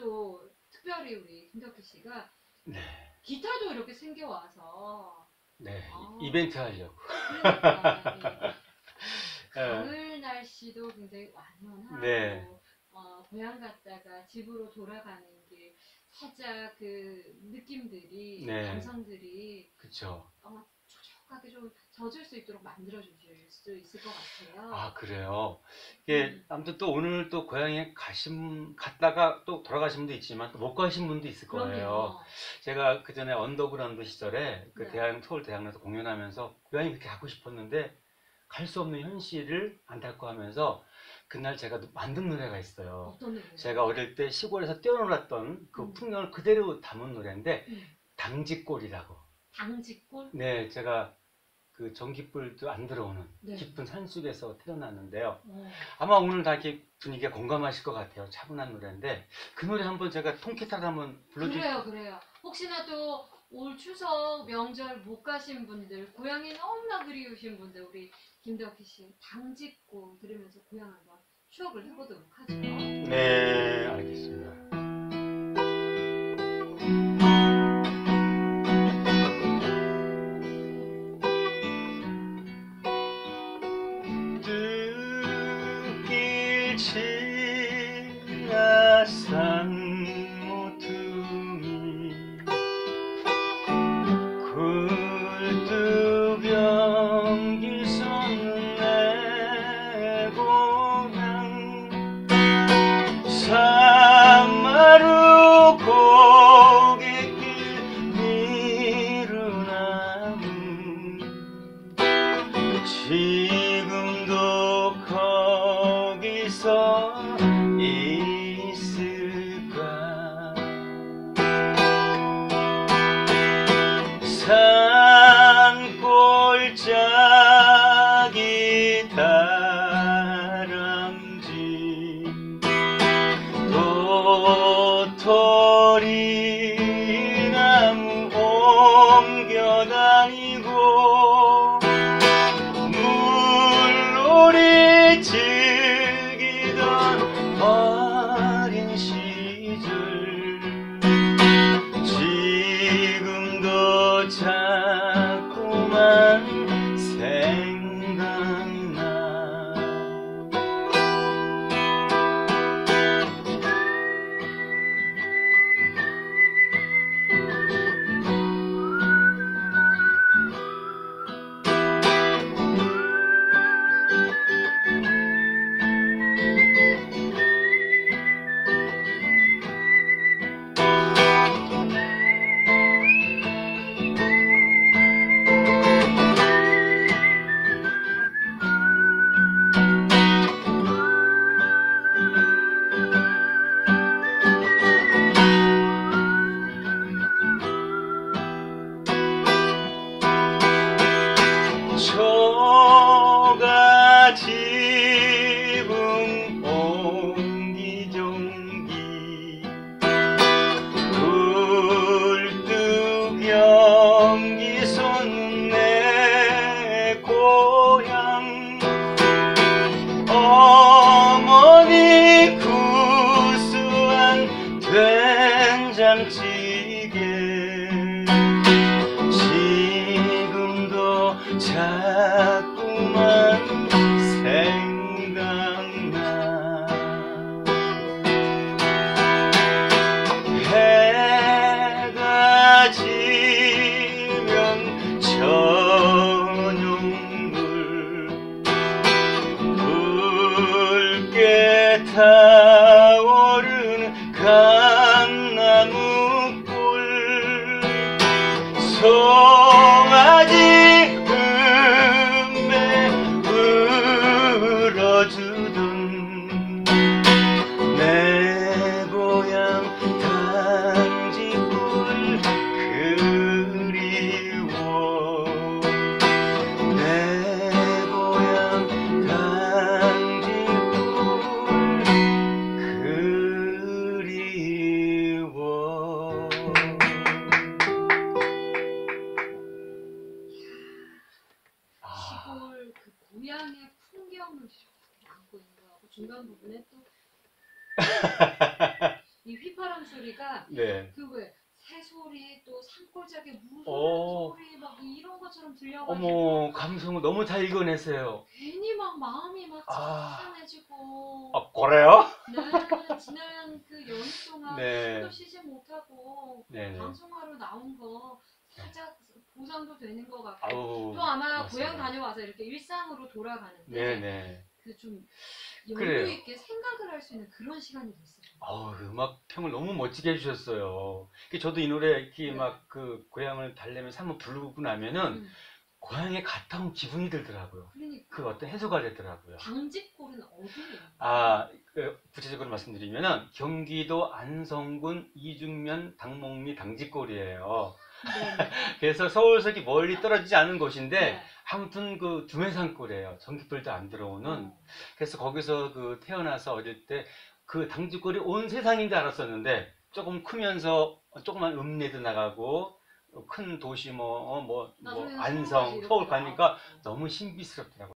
또 특별히 우리 김덕희 씨가 네. 기타도 이렇게 생겨와서 네. 이벤트 하려고. 그러니까 가을 날씨도 굉장히 완연하고 네. 고향 갔다가 집으로 돌아가는 길 살짝 그 느낌들이 네. 감성들이 그쵸. 촉촉하게 좀 젖을 수 있도록 만들어 주실 수 있을 것 같아요. 아, 그래요. 이게 아무튼 또 오늘 또 고향에 갔다가 또 돌아가신 분도 있지만 또 못 가신 분도 있을 거예요. 그럼요. 제가 그 전에 언더그라운드 시절에 그 네. 서울 대학로에서 공연하면서 고향이 그렇게 가고 싶었는데 갈 수 없는 현실을 안타까워하면서 그날 제가 만든 노래가 있어요. 어떤 노래요? 제가 어릴 때 시골에서 뛰어놀았던 그 풍경을 그대로 담은 노래인데 당직골이라고. 당직골? 네, 제가 그 전기불도 안 들어오는 네. 깊은 산속에서 태어났는데요. 아마 오늘 다 이렇게 분위기가 공감하실 것 같아요. 차분한 노래인데 그 노래 한번 제가 통기타로 한번 불러드릴게요. 그래요. 혹시나 또 올 추석 명절 못 가신 분들, 고향이 너무나 그리우신 분들, 우리 김덕희 씨 당직골 들으면서 고향 한번 추억을 해보도록 하죠. 네, 알겠습니다. 뜻길 지나산 모퉁이 굴뚝연기 솟는 내 고향 산마루 고갯길 미루나무 지금도 거기서 있을까 산골짜기 다람쥐 도토리 나무 옮겨다니고 물놀이 즐기던 어린 시절 지금도 자꾸만 생각나. 초가집은 옹기종기 굴뚝연기 솟는 내 고향 어머니 구수한 된장찌개 지금도 자꾸만 생각나. 해가 지면 저녁물 붉게 타오르는 감나무골 송아지 음에 울어주던 내 고향 당직골 그리워 내 고향 당직골 그리워. 시골 그 고향의 풍경을 이렇게 안고 있는 거하고 중간 부분에 또 이 휘파람 소리가 네. 그 왜 새소리 또 산골짜기 물소리 오. 막 이런 것처럼 들려가지고 어머, 감성을 너무 잘 읽어내세요. 괜히 막 마음이 막 아. 짠해지고 그래요? 네, 지난 그 연휴 동안 네. 숨도 쉬지 못하고 네네. 방송하러 나온 거 살짝 보상도 되는 것 같고 아우. 또 아마 고맙습니다. 고향 다녀와서 이렇게 일상으로 돌아가는데 네네. 그 좀 그래요. 여유 있게 생각을 할 수 있는 그런 시간이 됐어요. 음악 평을 너무 멋지게 해주셨어요. 저도 이 노래 이렇게 네. 막 그 고향을 달래면서 한번 부르고 나면은 고향에 갔다 온 기분이 들더라고요. 그러니까 그 어떤 해소가 되더라고요. 당직골은 어디예요? 구체적으로 말씀드리면은 경기도 안성군 이중면 당목리 당직골이에요. 네네. 그래서 서울서기 멀리 떨어지지 않은 곳인데 네. 아무튼 그 두메산골이에요. 전기불도 안 들어오는. 그래서 거기서 그 태어나서 어릴 때 그 당직골이 온 세상인 줄 알았었는데 조금 크면서 조그만 읍내도 나가고 큰 도시 나중에는 안성, 서울까지 서울 이렇게 가니까 나가고. 너무 신비스럽더라고요.